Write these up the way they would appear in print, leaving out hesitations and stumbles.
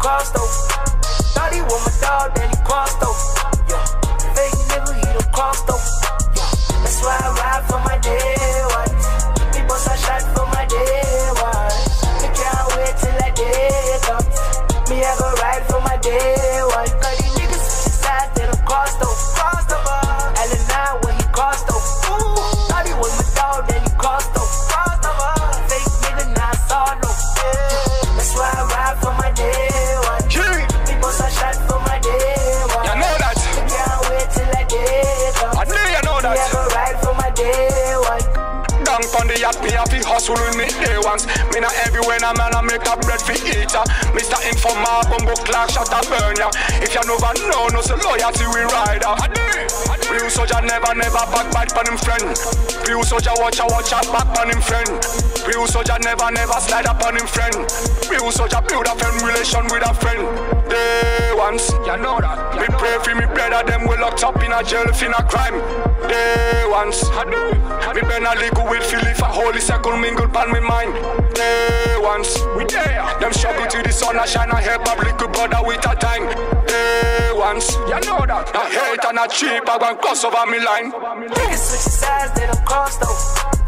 crossed over. Thought he was my dog, then he crossed over. Yeah, fake nigga, he done crossed over. Yeah, that's why I ride for my day one. People I shot for my day one. I can't wait till that day comes. Me I go ride for my day one. Cause these niggas switch sides, they done crossed over. Crossed over. Allen now when he crossed over. Thought he was my dog, then he crossed over. Crossed over. Fake nigga, now I saw no. That's why I ride for my day one. People I shot for my day one. You know that. I can't wait till that day comes. I know you know that. Me I go ride for my day one. Down on the yacht, me have to hustle with me day ones. Me not everywhere, nah man, I make a bread for eater. Mr. Informer, bumbo clock, shot a burn ya. If you never know, no so loyalty we rider. Real soldier never backbite on him friend. Real soldier watch a back on him friend. Real soldier never slide up on him friend. Real soldier build a friend relation with a friend. Day ones, you know that. Me pray for me brother, them we locked up in a jail for a crime. Day ones, me been a legal with Philly for holy second mingle pan me mind. Day ones, we there. Them struggle to the sun, I shine a hair public brother with a time. Day ones, you know that. I hate and I cheap, I gonna cross over me line. Niggas switch sides, they done crossed over.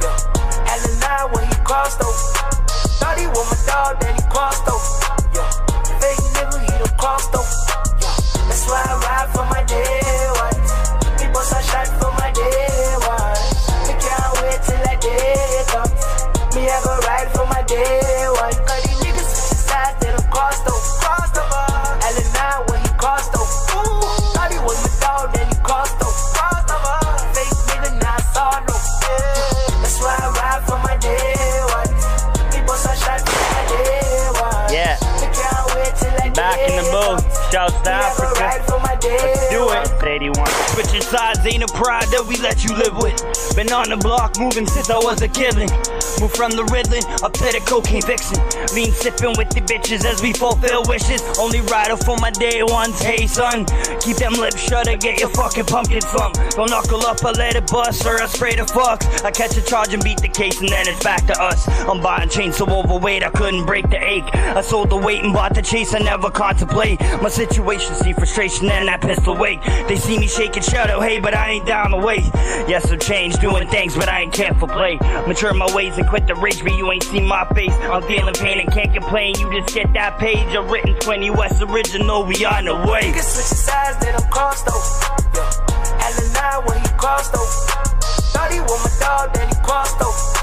Yeah, Allen now when he crossed over. Thought he was my dog, then he crossed over. Yeah, fake nigga, he done crossed over. Yeah, that's why I ride for my day one. People I shot for my day one. I can't wait till that day comes. Me I go ride for my day one. Cause these niggas switch sides, they done crossed over. Crossed over. Allen now when he crossed over. Thought he was my dog, then he crossed over. Crossed over. Fake nigga, now I saw no. That's why I ride for my day one. People I shot for my day one. Yeah. I can't wait till that Back day in the booth. Shouts to Africa. Let's do it. 81. Switching sides ain't a pride that we let you live with. Been on the block moving since I was a kidlin'. Moved from the Riddlin' up to the cocaine vixen. Lean sipping with the bitches as we fulfill wishes. Only rider for my day ones. Hey son, keep them lips shut or get your fucking pumpkin slump. Don't knuckle up or let it bust or I spray the fucks. I catch a charge and beat the case and then it's back to us. I'm buying chains so overweight I couldn't break the ache. I sold the weight and bought the chase, I never contemplate my situation, see frustration and that pistol wake. They see me shaking shadow, hey, but I ain't down to wait. Yes, I've changed, doing things, but I ain't careful play. Mature my ways and quit the rage, but you ain't seen my face. I'm feeling pain and can't complain, you just get that page. I've written 20 West original, we on the way. Niggas switch sides, they done crossed over. Yeah, Allen now when he crossed over. Thought he was my dog, then he crossed over.